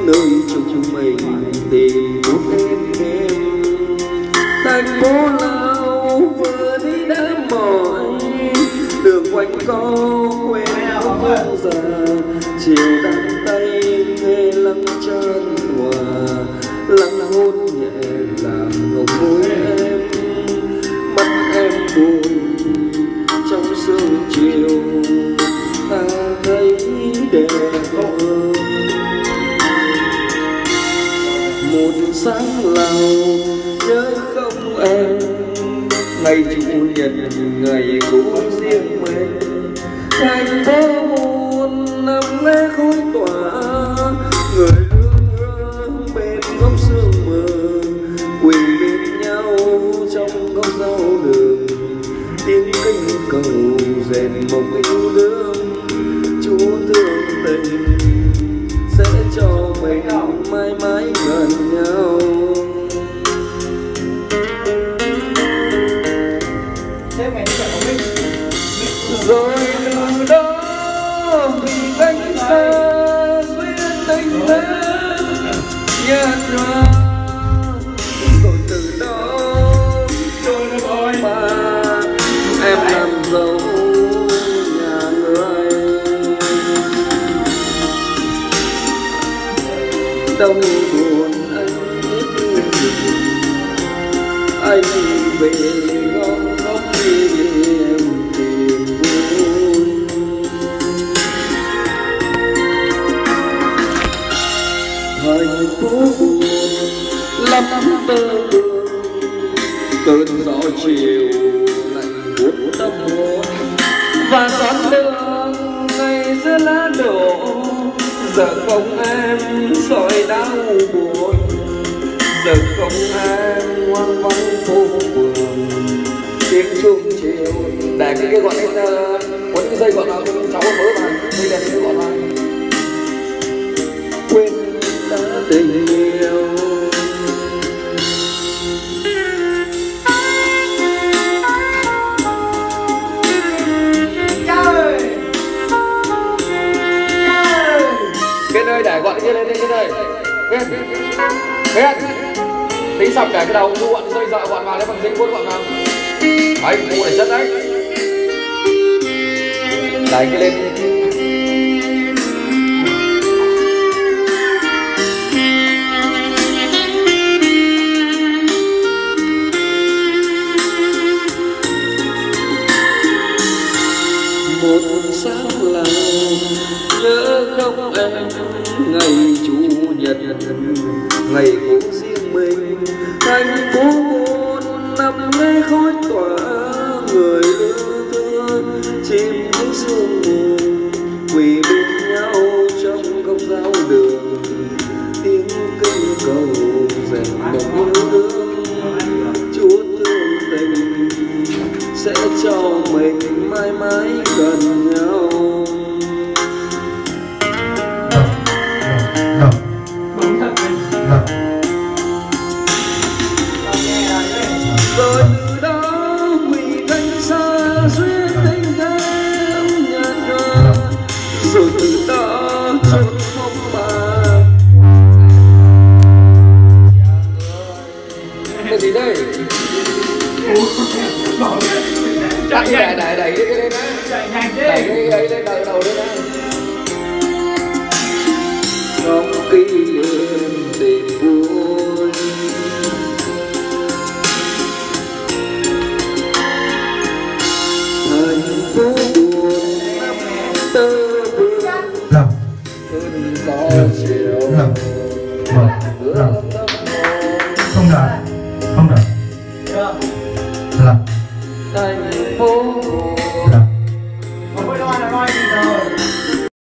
nơi chúng mình tìm phút êm đêm. Thành phố nào vừa đi đã mỏi, đường quanh co quên không bao giờ. Chiều đắm tay nghe lắng chân hòa, lắng hôn nhẹ làm ngọc môi em. Mắt em buồn trong sương chiều, ta thấy đẹp hơn. Một sáng lào nhớ không em, ngày chủ nhật ngày của riêng mình. Thành phố buồn nằm lẽ khói tỏa, người hương bên góc sương mờ, quỳ bên nhau trong góc giao đường. Tiếng kinh cầu rèn mộng yêu đương, Chúa thương tình sẽ cho mình mãi mãi gần nhau. Rồi từ đó vì cách xa duyên tình thêm nhạt nhòa. Rồi từ đó mà em làm dâu nhà người. Đông buồn anh biết anh về gom góp đi em tìm vui. Thành phố buồn lắm tơ vương, cơn gió chiều lạnh buốt tâm hồn. Và con đường ngày xưa lá đổ, giờ không em soi đau buồn. Giờ không em hoang vắng phố phường, tiếng chuông chiều. Để cái gọn lên quấn cái dây gọn vào cháu mới vào dây đèn cái gọn vào. Quên đã tình yêu. Cái nơi để gọn kia lên cái nơi. Biết tí xong để cái đầu mua gọn dây dợ gọn vào đấy, bằng dây cuốn gọn vào. Đấy, mua để chất đấy. Đẩy cái lên. Một sáng lào nhớ không em, ngày chủ nhật ngày của riêng mình. Thành phố buồn nằm mê khói tỏa, người yêu thương chìm những sương mù, quỳ bên nhau trong góc giao đường. Tiếng kinh cầu rèn mộng yêu đương, Chúa thương tình sẽ cho mình mãi mãi gần nhau. Rồi từ đó quỳ cách xa duyên tình thêm nhạt nhòa. Rồi từ đó chốn mong màng. Cái gì đây? Chạy đẩy cái lên á. Đẩy cái ấy lên đầu lên á. Ngóng kỷ niệm tìm vui. Thành phố buồn năm tơ vương, cơn gió chiều